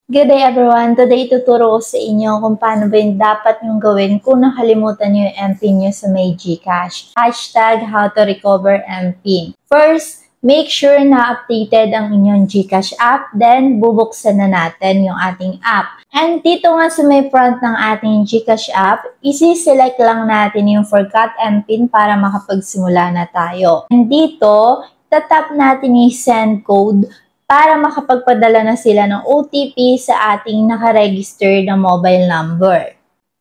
Good day everyone! Today tuturo ko sa inyo kung paano ba yung dapat nyong gawin kung nakalimutan nyo yung MPIN nyo sa may GCash. Hashtag how to recover MPIN. First, make sure na updated ang inyong GCash app. Then, bubuksan na natin yung ating app. And dito nga sa may front ng ating GCash app, isi-select lang natin yung forgot MPIN para makapagsimula na tayo. And dito, tatap natin yung send code para makapagpadala na sila ng OTP sa ating nakaregister na mobile number.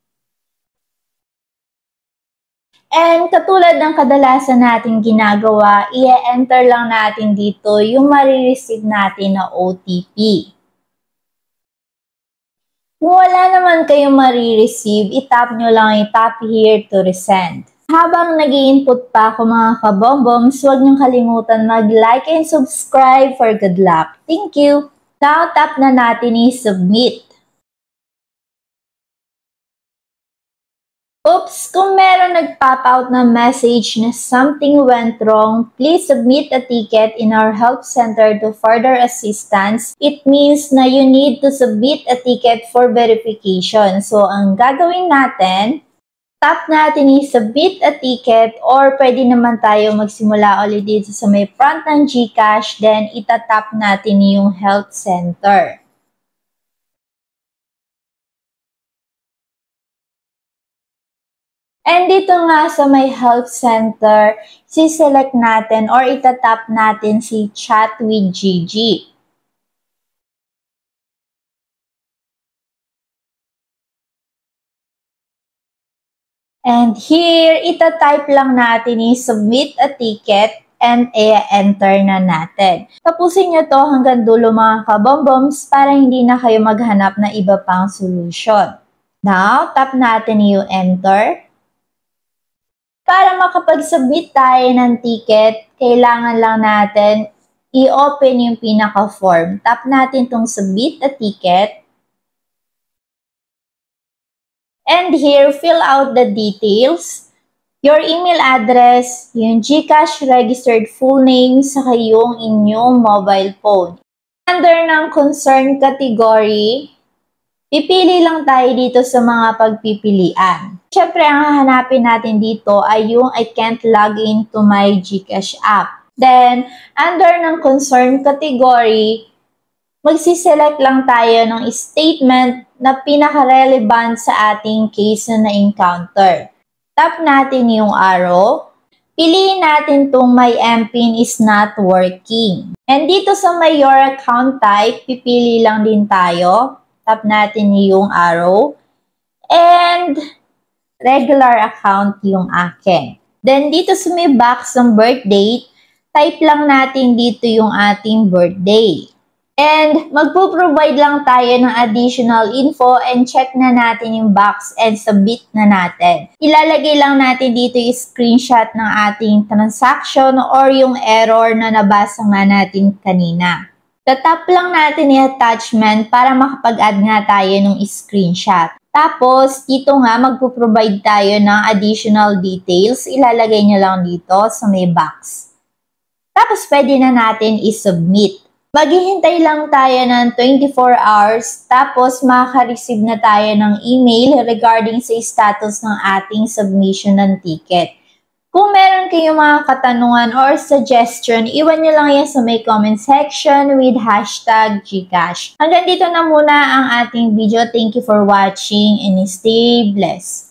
And katulad ng kadalasan natin ginagawa, i-enter lang natin dito yung marireceive natin na OTP. Kung wala naman kayong marireceive, itap nyo lang yung tap here to resend. Habang nag-i-input pa ako mga kabomboms, huwag niyong kalimutan mag-like and subscribe for good luck. Thank you! Now, tap na natin i-submit. Oops! Kung meron nag-pop out na message na something went wrong, please submit a ticket in our help center to further assistance. It means na you need to submit a ticket for verification. So, ang gagawin natin, tap natin i-submit a ticket or pwede naman tayo magsimula ulit dito sa may front ng GCash, then itatap natin yung health center. And dito nga sa may health center, si-select natin or itatap natin si Chat with Gigi. And here, itatype lang natin i-submit a ticket and i-enter na natin. Tapusin nyo to hanggang dulo mga kabomboms para hindi na kayo maghanap na iba pang solution. Now, tap natin yung enter. Para makapag-submit tayo ng ticket, kailangan lang natin i-open yung pinaka-form. Tap natin tong submit a ticket. And here, fill out the details, your email address, yung GCash registered full name, saka yung inyong mobile phone. Under ng concern category, pipili lang tayo dito sa mga pagpipilian. Siyempre, ang hahanapin natin dito ay yung I can't log in to my GCash app. Then, under ng concern category, magsiselect lang tayo ng statement na pinaka-relevant sa ating case na na-encounter. Tap natin yung arrow. Piliin natin itong my MPIN is not working. And dito sa my your account type, pipili lang din tayo. Tap natin yung arrow. And regular account yung akin. Then dito sa may box ng birth date, type lang natin dito yung ating birthday. And magpo-provide lang tayo ng additional info and check na natin yung box and submit na natin. Ilalagay lang natin dito yung screenshot ng ating transaction or yung error na nabasa nga natin kanina. Tatap lang natin yung attachment para makapag-add nga tayo ng screenshot. Tapos, dito nga magpo-provide tayo ng additional details. Ilalagay nyo lang dito sa may box. Tapos, pwede na natin i-submit. Maghihintay lang tayo ng 24 hours, tapos makaka-receive na tayo ng email regarding sa status ng ating submission ng ticket. Kung meron kayong mga katanungan or suggestion, iwan nyo lang yan sa may comment section with hashtag GCash. Hanggang dito na muna ang ating video. Thank you for watching and stay blessed.